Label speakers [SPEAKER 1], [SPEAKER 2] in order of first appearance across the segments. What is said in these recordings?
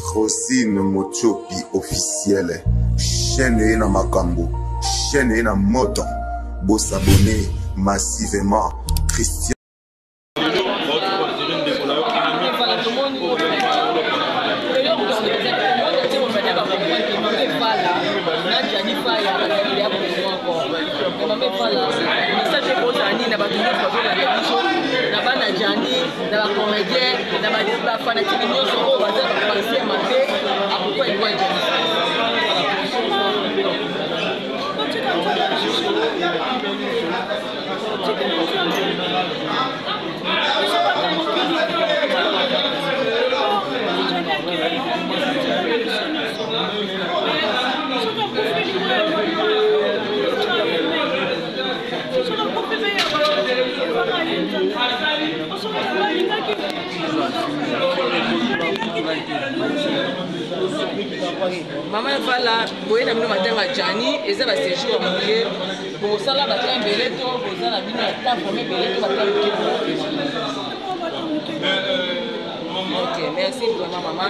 [SPEAKER 1] Rosine Mochopi officielle. Chaîne na makambo, chaîne na moto. Beau s'abonner massivement. Christian.
[SPEAKER 2] Maman Fala, vous voyez, nous matin à Jani, et ça va se jouer à manger. Pour ça, là, vous avez un belé, vous avez un belé, vous avez ok, merci vraiment, maman.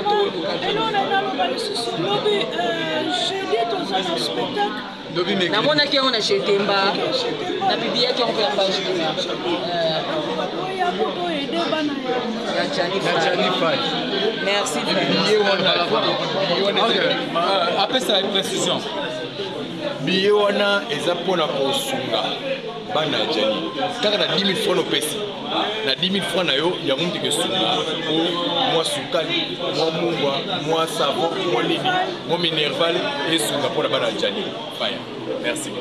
[SPEAKER 2] Na mona qui on a chez Temba, na bibi qui on fait la page. Merci.
[SPEAKER 3] Après ça, une précision. Biyewana eza pona ko sunga bana jani. Kaka na 10 000 francs no pesi. Na 10 000 francs na yo ya muntu ke sunga. Moi sukali, moi mungwa, moi savo, moi lini, moi minerval et sunga pona bana jani. Faya. Merci.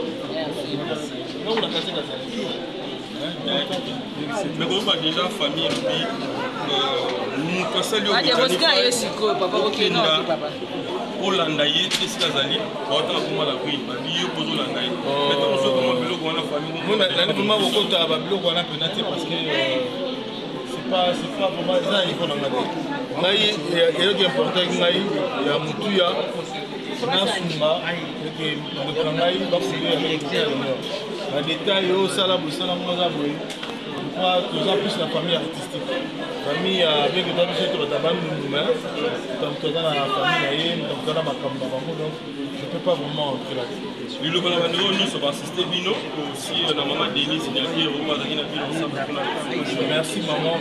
[SPEAKER 4] Mais vous avez déjà famille nous passons le Olanda yete sikazali bota kuma la kui biyo pozo landa yi maintenant on se demande biloko wana famille moi na ndima bokota ba biloko wana penate parce que c'est pas vraiment ça il faut na ngati ngai et qui important ngai ya mutuya na sumba que le ngai ba kuya na détail au sala busala mwaza boy toujours plus la famille artistique. Famille avec le temps de cette bande humain, donc dans la famille, donc dans ma campagne, donc je ne peux pas vraiment entrer là-dessus. Le gouvernement nous va assister Bino aussi la maman Denis signature au pas ensemble. Merci maman,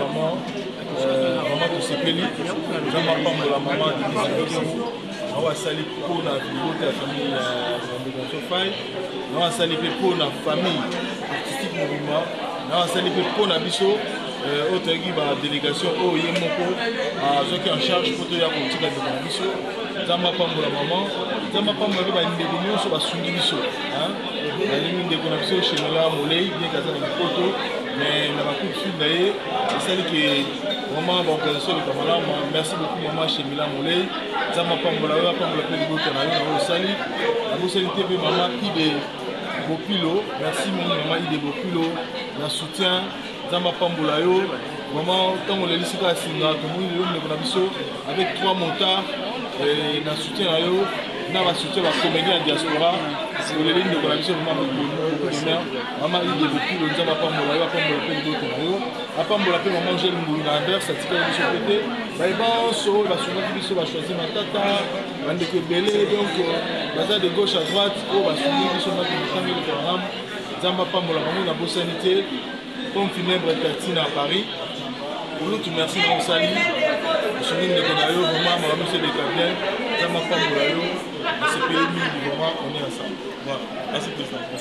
[SPEAKER 4] maman tout ce peli. Je m'appelle la maman Denis. On va saluer pour la famille de Sofai. On va saluer pour la famille artistique mouvement. On salue pour la biso autre la délégation au Yemoko ceux qui en charge pour la politique de biso zamba pambola maman zamba pambola ba ndeli so ba sungi biso hein la ligne de connexion chez Mela Molei bien kaza na photo mais na ba coup de fil d'ailleurs c'est celle qui vraiment ba organisation de Kamala merci beaucoup maman chez Mela Molei zamba pambola pe boto na yo sali la société maman qui de Bopilo, merci mon maman Ide Bopilo, la soutien, Zamba Pambolayo, maman, tant on les laisse à Singa, tout le monde est avec 3 motards, et la soutien à eux, na soutien la comédie en diaspora, c'est le ligne de la mission de maman Ide Bopilo, Zamba Pambolayo, Pambola Pendo, à Pambola Pendo, maman Gel Mouinander, ça tient de son côté, Baïban, So, la soutien va choisir ma tata, Bandeke Belé, donc, de gauche à droite, on va soutenir le programme. Zamba Pambola, la Bossanité, Pomme funèbre Tatine à Paris. Pour nous, merci de nous saluer. Je suis venu de Konayo, vraiment, ma monsieur de Cabien, Zamba Pambola, c'est pays du moment, on est ensemble. Voilà, merci pour ça.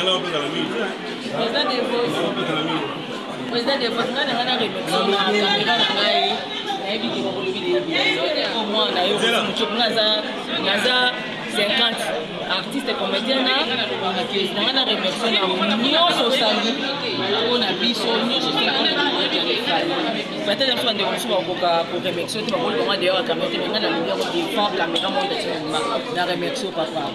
[SPEAKER 2] Président de votre nom, on a réflexion dans la caméra. Au moins, on a eu 50 artistes et comédiens qui ont une réflexion dans sociale on a vu sur nous peut-être que nous avons pour réflexion tu vas voir d'ailleurs la caméra tu vas voir la caméra monte la réflexion papa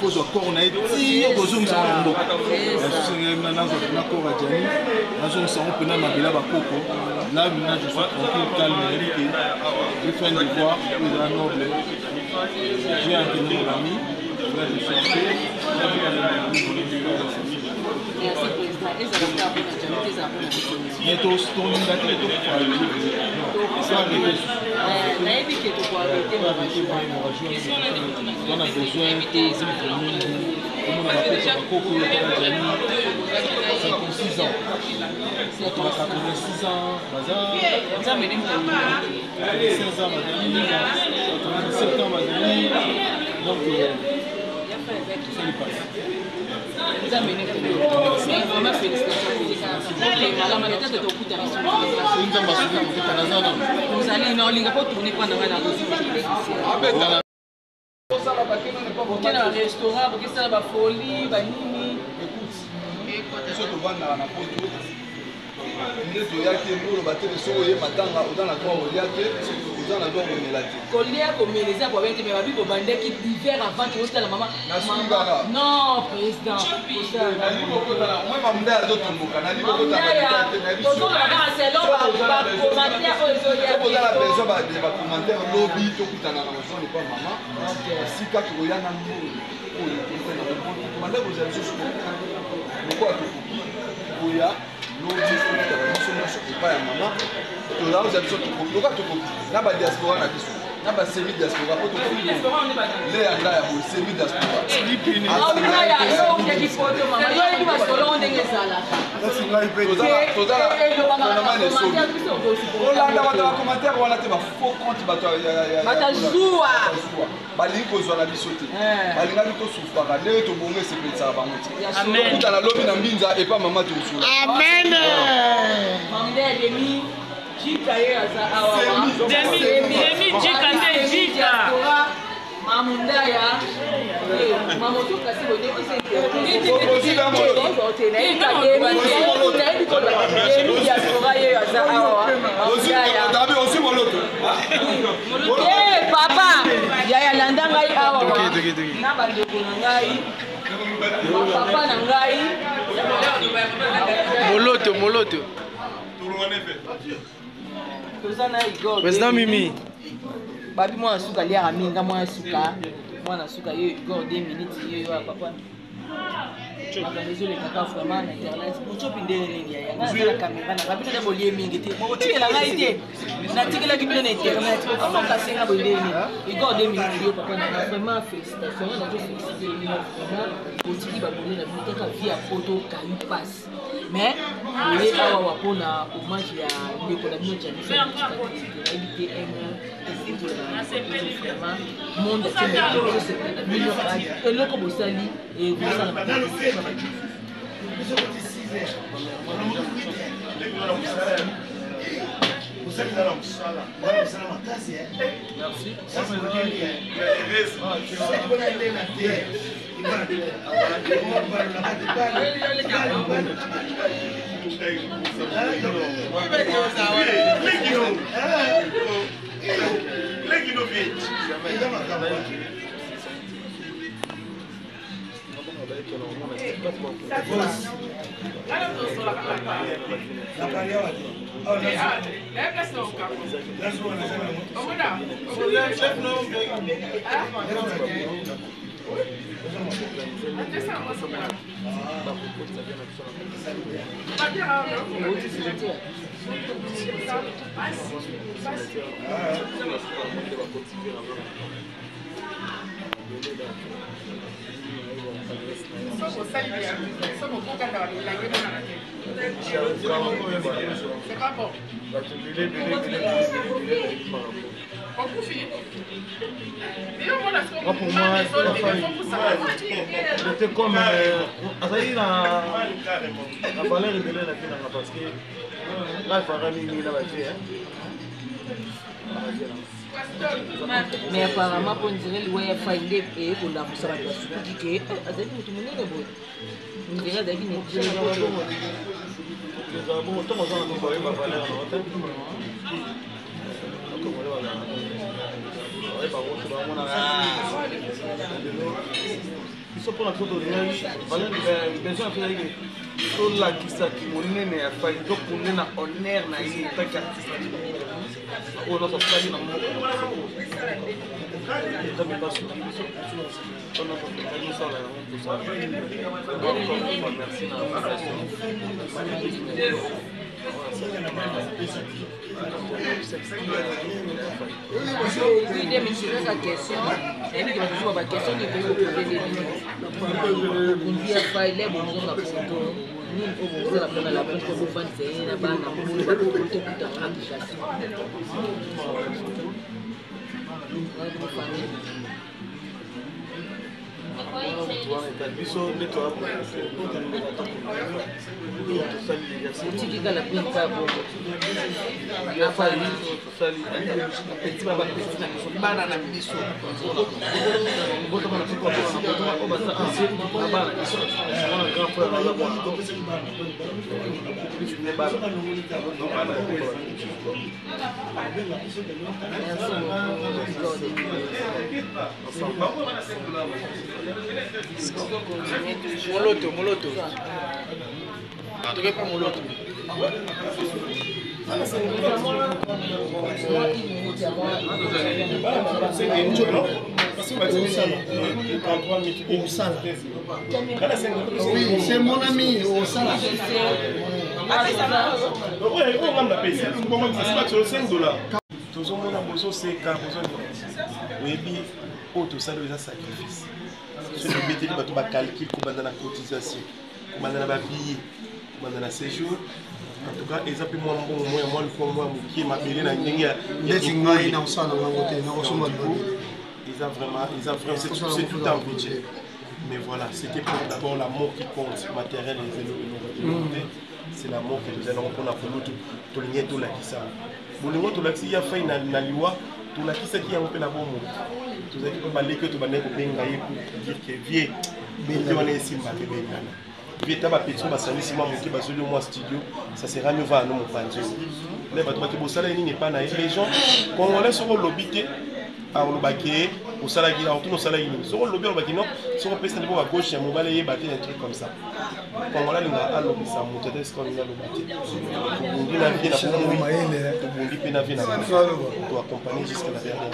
[SPEAKER 4] kozwa corps na ye ti kozongisa mboka nazwa corps ya Jani nazongisa ngo mpena mabela bakoko là maintenant je suis tranquille calme j'ai fait un devoir pour la noble j'ai entraîné mon ami là je suis en paix mais tolinga te on a besoin que on a
[SPEAKER 5] Moloto. Président Mimi.
[SPEAKER 2] Babi moi suka lia minga moi suka. Moi suka yo Igor 2 minutes yo papa. Désolé kaka vraiment internet. Mucho pindele ya. Na caméra na babi na bolie mingi te. Mo tikela ngai te. Na tikela ki na internet. Comment passer na bolie ni. Igor 2 minutes yo papa na vraiment félicitations na to féliciter ni vraiment. Otiki ba bolie na bitaka via photo kayu passe. Mais oui awa wapona hommage ya ndeko na bino Jani fait éviter un monde et le comme sali et vous ça
[SPEAKER 6] C'est pas bon.
[SPEAKER 5] Pour moi, c'était comme la valeur de la parce que là, il faudra miner la voiture.
[SPEAKER 2] Mais apparemment, pour dire que le Wi-Fi est pour la moussa de la soupe qui est avec tout le monde. On dirait David n'est pas
[SPEAKER 5] biso mpona biso tolingai besoin afezalaki tolakisaki monene ya fai tokunde na honneur na ye taki artiste oyo nyonso asali na moko etameka soki biso mpona kosala yango tosala merci na
[SPEAKER 2] Oui, mais c'est la question. Et puis, on va question de vous poser des lignes. On dit à faire les bons gens à photo. Nous, on vous a la peine à la peine pour vous faire des là-bas, on vous a pour tout dans l'application. Tikika la pin ka bo ya fali
[SPEAKER 5] tosali petit baba petit na biso bana na biso boto bana tuko na boto o basa ancienne na bana biso na grand frère na bana biso ne bana Moloto. Tu veux pas moloto?
[SPEAKER 6] Oui, c'est mon ami au salon.
[SPEAKER 7] tozomona bozoseka oyebi oyo tosali eza sacrifice soki obeteli bato bacalcule kobanda na cotisation kobanda na babillet kobanda na séjour en tout cas eza mpe mwa mbongo moya mwa lifo mwa mokie mabele na ndenge ya
[SPEAKER 6] Ndeti ngai na osala nango te na osomba
[SPEAKER 7] eza vraiment c'est tout un budget mais voilà c'était pour d'abord l'amour qui compte matériel et c'est l'amour que nous allons prendre pour nous tolingi tolakisa bolingo tolakisi ya fai na liwa tolakisaki yango mpe na bomo tozalaki mpe baleki oyo tobandaki kobenga ye pour dire que vie bete wana esimba mpe bengana vie ta bapetio basalisi mwa moke bazoli mwa studio ça sera mieux va no mopanzi oyo nde bato baki bosala nini epa na ye les gens congolais soko olobi te olobaki ye osalaki tuna osalaki nini soko olobi olobaki non soko opesa ndipo bagauche ya mobali eyeba te un truc comme ça congolais alinga alobisa moto ete sika olingi aloba te tobundi na vie na tobundi mpe na vie na toaccompagner jusqu'à la dernière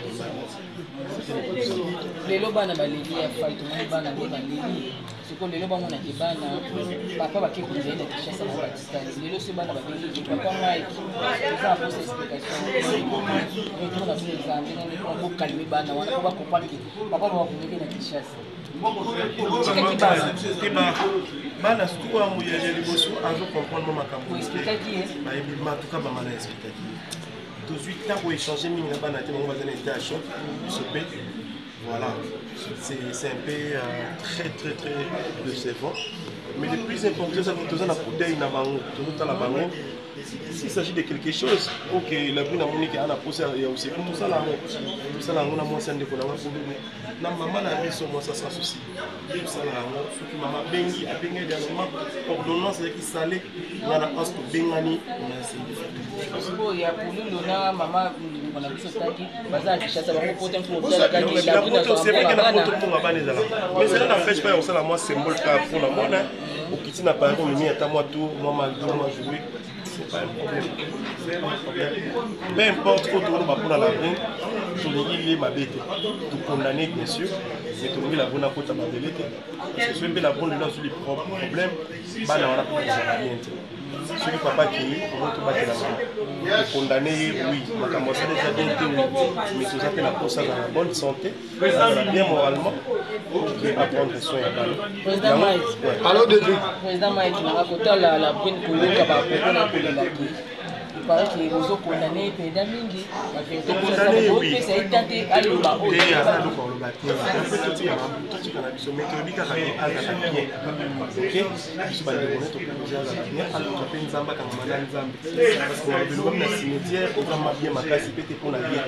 [SPEAKER 2] lelo bana baleli ya fai tomoni bana nde baleli siko lelo bamonaki bana papa bake kozali na kishasa na batikali lelo so bana babeli papa mike eza aposa explication tona tuna exambe nani mpona bokalme bana wana po bakomprendre papa babakomeki na kishasa tikaki bana
[SPEAKER 7] bana surtout oyo ya liboso azokomprendre mo makambo
[SPEAKER 2] oexplikaki ye
[SPEAKER 7] bayebi matuka bamana explikaki tozwi ntango échange mingi na bana te bango baza na été à choc biso mpe voilà c'est un peu très décevant mais le plus important c'est que toza na kudei na bango tozotala bango s'il s'agit de quelque chose ok la bri na moniki ana posa ya oseku tosala yango na mwasi ya ndeko na ngapolumi na mama na biso mwasi asa souci tosala yango soki mama abengi dernièrement ordonnance ezalaki sale ngana anse tobengani on a essayé de faire
[SPEAKER 2] oyo ya pululu na mama na biso taki baza kishasa bango pote mpo otalakaki la bri
[SPEAKER 7] na bana ezalaka mais cela n'empêche pas ya kosala mwa symbole kaka mpona mona okiti na paris omemi ata mwa tour mwa maldo mwa jouer c'est pas un problème. Peu importe où tu vas pour la brinque, tu les mabete, tu condamner bien sûr, mais tu la bonne à côté de la vérité. Parce que si tu la bonne là sur les problèmes, bah là on a pas de bien. Celui papa qui est, on va te battre la main. Tu condamner, oui, ma camarade déjà bien été, oui, mais tu as fait la poste dans la bonne santé, bien moralement, pour apprendre soin à balle.
[SPEAKER 2] Président Mike,
[SPEAKER 6] alors depuis
[SPEAKER 2] président Mike, on a côté la brune Koulouka, on a côté la brune. Il paraît que les autres condamnés, pédant mingi,
[SPEAKER 7] condamné, oui.
[SPEAKER 2] C'est étaté à l'Oba.
[SPEAKER 7] Oui, à ça, donc on le battait. Un peu tout ce qu'on a vu, mais tu as dit qu'à la bien. Ok? Je vais demander ton projet à la bien. Alors, tu as fait une zamba quand on a une zamba. Parce qu'on a besoin d'un cimetière, on va bien ma place, c'est peut-être pour la vie.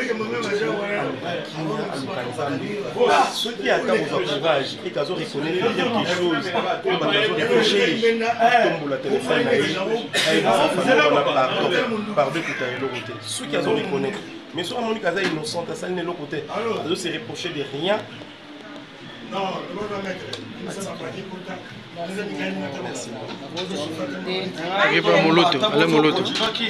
[SPEAKER 7] Ceux qui attendent aux entourages et qu'ils ont reconnu quelque chose, ils ont réfléchi, ils tombent la téléphone, pardon pour ta côté. Ceux qui ont reconnaître. Mais sur la Monique est innocente, ça n'est l'autre côté. Ils se reprocher de rien.
[SPEAKER 5] Arrive Moloto, allez Moloto.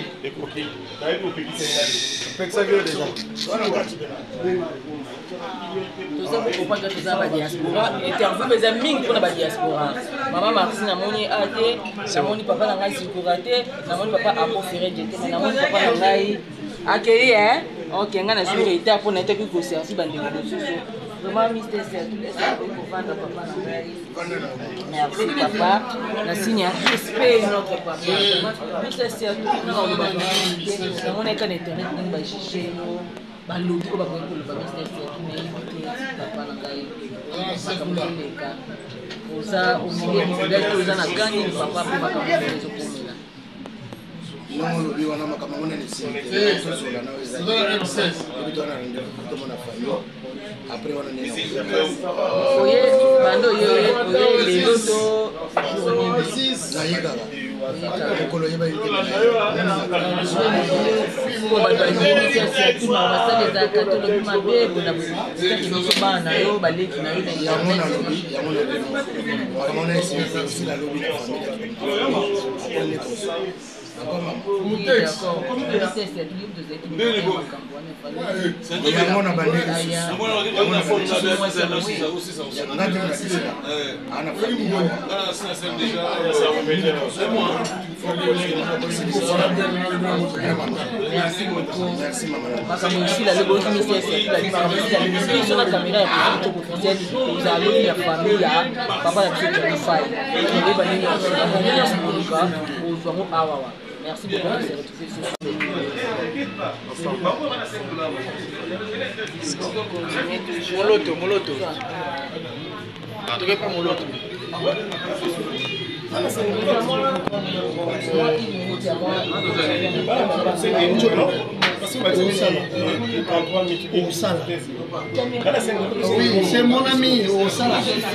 [SPEAKER 2] toza kokopaka toza badiaspora interview eza mingi mpona badiaspora mama marsi namoni a te namoni papa na ngai sikura te namoni papa akofereje te namoni papa na ngai akei ok ngai na suki eta mpona etaki koservi bandeko mosusu vraiment mister sertout esakoki kovanda papa na ngai merci papa na signe ya respect notre papa mister sertout nga olobaka te namoni eka na internet nini bajuge balobi oyo bakoki koloba mister sertout nayebi te papa na ngai makambo ezoleka oza omilie mifidali oza na gani papa mpe makambo ezokomela
[SPEAKER 6] non lobi wana makambo ngo nene sente tozola na eza ebi tona na tomona famille après wana nene
[SPEAKER 2] oye bando oye lelo to
[SPEAKER 6] nayekaka okolo yeba
[SPEAKER 2] bato ayemisasiatuna basala ezalaka tolobi mabe bona biso bana na yo baleki na yo na
[SPEAKER 6] yango nalobi makambo nene sente nalobi na famille yango na bandeki
[SPEAKER 2] makambo esila leboki miso na kamera ya kitoko officiel ozalobi na famille ya papa na biso jonifai oyeba nini yasimoluka ozwango awawa merci beaucoup de se retrouver sur
[SPEAKER 5] Moloto. Tu veux pas Moloto?
[SPEAKER 6] Oui, c'est mon ami au salon.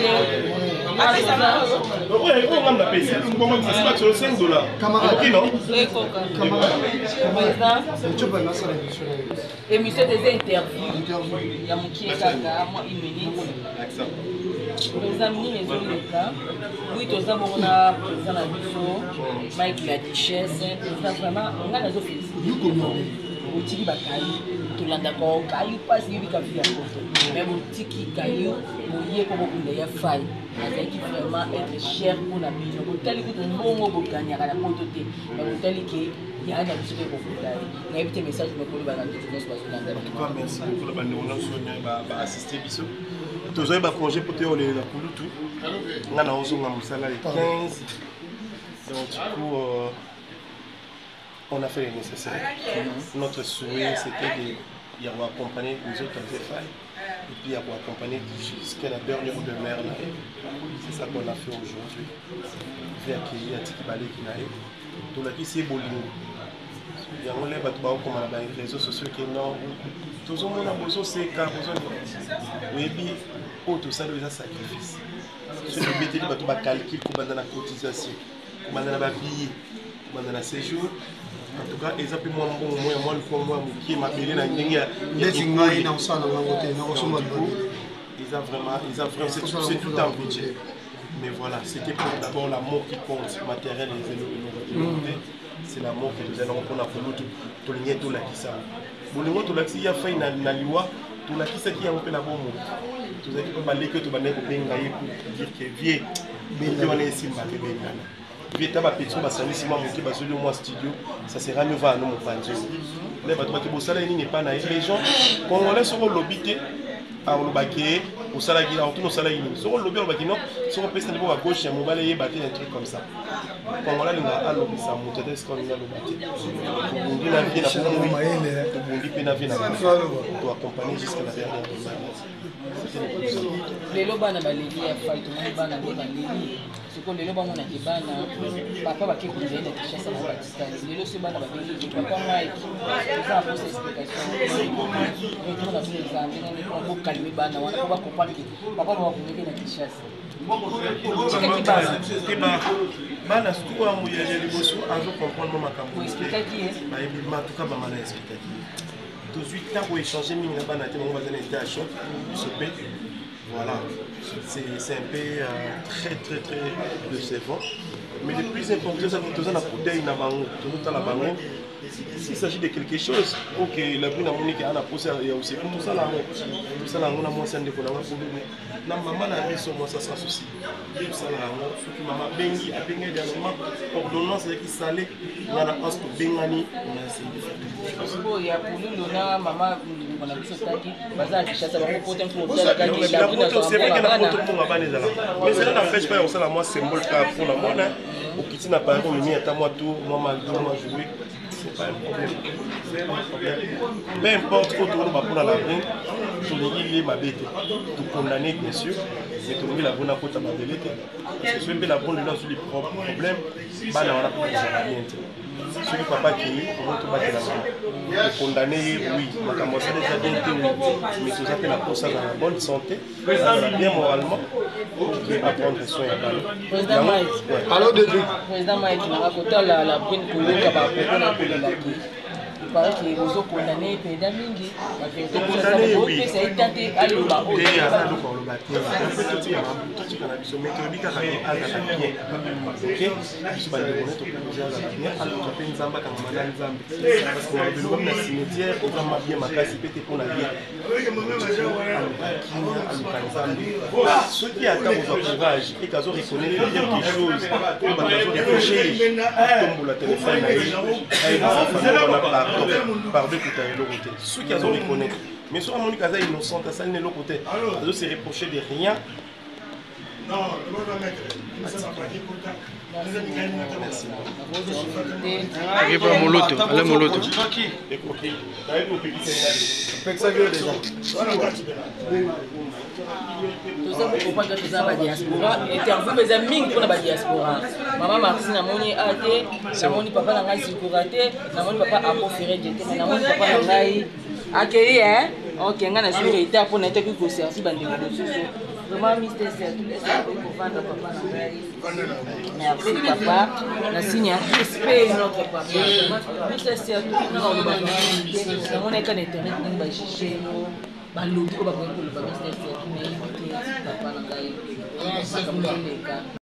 [SPEAKER 2] émission des interviews ya mokie kaka mwa imeni toza mingi ezoleka wi toza bongo na président na biso Mike la Duchesse toza vraiment nga nazofélicité otiki bakayi tolandaka okayi mpasi yebika vi ya poto mais botiki kayi boye mpo bokunda ya fai azalaki vraiment être cher mpona bino botali kutu mbongo boganyaka na poto te mais botali ke ya na biso mpe kokuta ye nayebi te message mekolobaka ndeko nyonso bazolanda
[SPEAKER 7] merci beaucoup na bandeko nyonso baassiste biso tozoyi bacongé mpo toyolela kulutu nga na ozonga mosala le 15 donc du coup on a fait le nécessaire. Notre souhait, c'était de accompagner les autres failles et puis accompagner jusqu'à la dernière demeure. C'est ça qu'on a fait aujourd'hui. On a accueillir Tiki Balé Kinae. Tout le monde c'est Bolingo. Il y a les réseaux sociaux qui non. Tout le monde a besoin de ces cas. Oui, tout ça doit être un sacrifice. Si le métier de calcul, comme dans la cotisation, comme dans la billet, comme dans la séjour. En tout cas, ils ont pu moi qui m'a payé la ligne. Ils ont vraiment, c'est tout un budget. Mais voilà, c'était d'abord l'amour qui compte, matériel et c'est l'amour que nous allons prendre pour l'autre, tout le monde tout la qui ça. Pour le monde tout la qui y a fait na liwa, tout la qui ça qui a un peu la bonne. Tout ça qui peut parler que tu vas n'être bien gaillé pour dire que vieux, mais tu vas ici pas que bien. Vita ba petro ba salisi ma moki ba zoli moi studio ça sera mieux va nous mon panzo les ba to ba sala ni pas na les gens congolais sont lobité a lobaki au sala qui a tout sala ni sont lobby lobaki non sont pesa niveau à gauche ya mobile et battre un truc comme ça congolais nga a lobby ça moto est comme na lobaki on la vie na pour on dit pe na vie na to accompagner jusqu'à la dernière
[SPEAKER 2] lelo bana baleli ya fight mo bana be baleli siko lelo bango na kibana papa bake kuzaina na kishasa na Pakistan lelo se bana baleli papa mai za pour explication et tout na vile za ndenge ni kwa kalmi bana wana kwa comprendre que papa ba kumeke na kishasa
[SPEAKER 7] kibana bana siku wa muyele liboso azo comprendre makambo
[SPEAKER 2] expliquer
[SPEAKER 7] ba ebi matuka ba mana expliquer 18 ans pour échanger mingi na bana te mo bazana était à choc se paie. Voilà, c'est un peu très décevant. Mais le plus important, c'est que tout ça, s'il s'agit de quelque chose, ok, la brune a monique a posé aussi tout ça là, moi c'est un décollage pour nous. Non, maman a dit sur moi ça sans souci. Tout ça là, ce qui maman bengi a bengi dernièrement, ordonnance qui salée, il y a la passe pour bengani, on a essayé de faire.
[SPEAKER 2] Bon, il y a pour nous, là, maman, on a vu ce tagi, bazar qui chasse, on peut être pour la tagi, la brune a
[SPEAKER 7] c'est vrai qu'il y a un peu de banane là. Mais cela n'empêche pas, on sait la moi symbole pour la monnaie. Au petit n'a pas eu à moi tout, moi mal joué. C'est pas un problème. Peu importe autour de pour la brune, tout le monde est ma bête. Tout condamné bien sûr, mais tout le monde la brune a côté ma bête. Parce que si la brune là sur les problèmes, bah là on a pas besoin de celui papa qui on va tout battre la main. Condamné, oui, ma commencé déjà bien oui, mais tout ça que la personne dans la bonne santé, bien moralement, pour apprendre soin à balle.
[SPEAKER 2] Président Mike,
[SPEAKER 6] allô Dédé.
[SPEAKER 2] Président Mike, on a raconté la brune pour le cabas pour la police. Il paraît que les autres condamnés paient d'amingi.
[SPEAKER 7] Condamné, oui.
[SPEAKER 2] C'est étaté à l'Oba.
[SPEAKER 7] Il y a un autre Oba. Il y a tout qui a un mais tu dis qu'il y a un bien. Ok? Je suis pas le bonnet, tu peux poser un bien. Alors tu peux une zamba comme madame Zambi. Parce qu'on a besoin d'un cimetière, on va bien ma place, il peut pour la vie. Ceux qui attendent vos entourages et qu'ils ont reconnu quelque chose, ils ont réfléchi, ils tombent la téléphone, pardon tout à l'autre côté. Ceux qui ont reconnu. Mais soit mon cas est innocent, ça n'est l'autre côté. Ils se reprocher de rien. Non, merci.
[SPEAKER 5] Arrive à Moloto, allez Moloto.
[SPEAKER 2] Toza kokopanga toza ba diaspora interview beza mingi mpona ba diaspora mama Martine namoni ate namoni papa na ngai Sikura te namoni papa Ambo Ferre te namoni papa na ngai akei ok nga na suri ete mpona ete koservi bandeko mosusu vraiment Mr. Sertou kovanda papa na ngai mais après papa na signe ya respect notre papa Mr. Sertou nga olobaka namoni ete na internet ndenge bajuge balobi ko bakoki koloba Mr. Sertou mais papa na ngai